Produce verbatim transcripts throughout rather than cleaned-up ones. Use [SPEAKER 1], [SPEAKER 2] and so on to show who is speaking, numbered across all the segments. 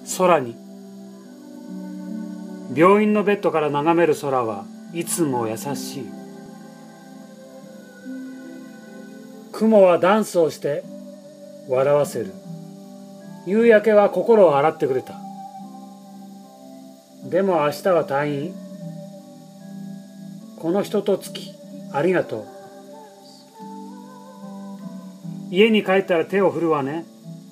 [SPEAKER 1] 空に。病院のベッドから眺める空はいつも優しい。雲はダンスをして笑わせる。夕焼けは心を洗ってくれた。でも明日は退院。このひととつきありがとう。家に帰ったら手を振るわね。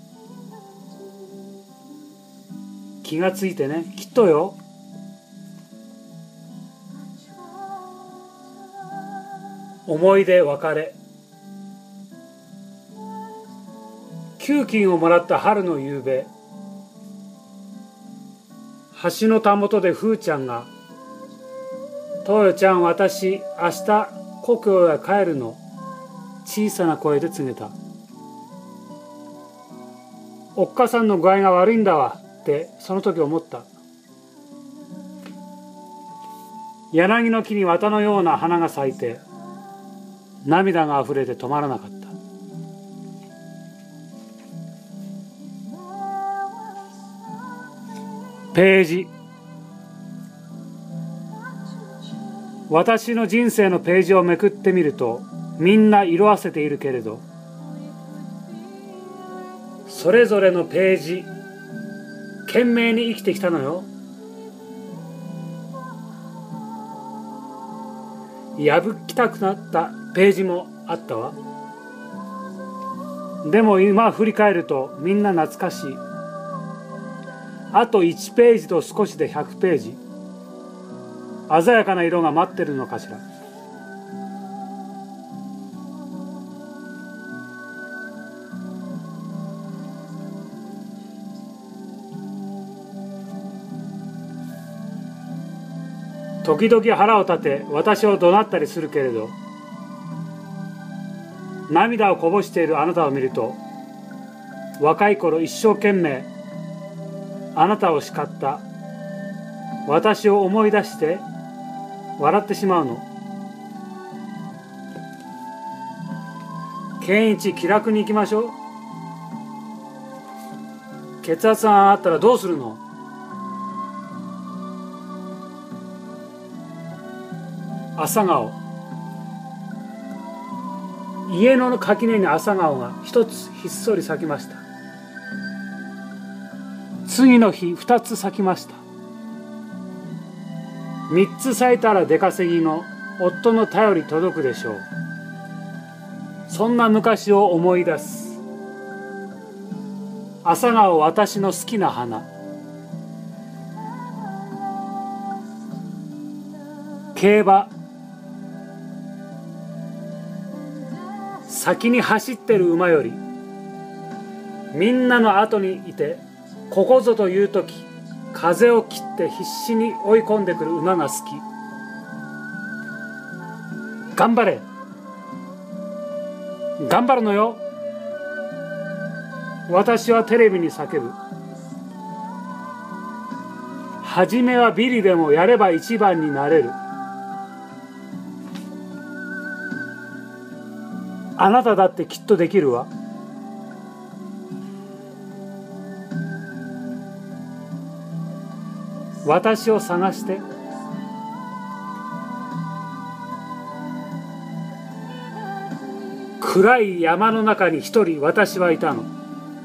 [SPEAKER 1] 気がついてね、きっとよ。思い出別れ。給金をもらった春の夕べ、橋のたもとでふーちゃんが、トヨちゃん、私、明日故郷へ帰るの、小さな声で告げた。おっかさんの具合が悪いんだわってその時思った。柳の木に綿のような花が咲いて、涙があふれて止まらなかった。ページ。私の人生のページをめくってみると、みんな色あせているけれど、それぞれのページ、懸命に生きてきたのよ。破きたくなったページもあったわ。でも今振り返るとみんな懐かしい。あといちページと少しでひゃくページ。鮮やかな色が待ってるのかしら。時々腹を立て私を怒鳴ったりするけれど、涙をこぼしているあなたを見ると、若い頃一生懸命あなたを叱った私を思い出して笑ってしまうの。健一、気楽に行きましょう。血圧があったらどうするの。朝顔。家の垣根に朝顔が一つひっそり咲きました。次の日二つ咲きました。三つ咲いたら出稼ぎの夫の頼り届くでしょう。そんな昔を思い出す。朝顔、私の好きな花。競馬。先に走ってる馬よりみんなの後にいてここぞという時風を切って必死に追い込んでくる馬が好き。頑張れ、頑張るのよ。私はテレビに叫ぶ。初めはビリでもやれば一番になれる。あなただってきっとできるわ。私を探して。暗い山の中に一人私はいたの。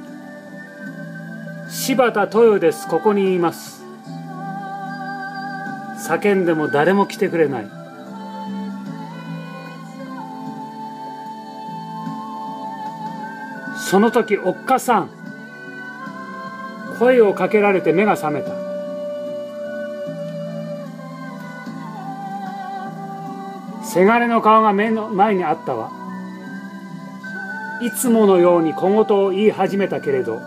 [SPEAKER 1] 柴田豊です。ここにいます。叫んでも誰も来てくれない。その時、おっかさん。声をかけられて目が覚めた。せがれの顔が目の前にあったわ。いつものように小言を言い始めたけれど、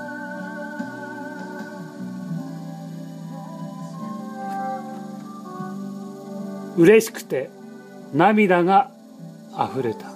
[SPEAKER 1] 嬉しくて涙があふれた。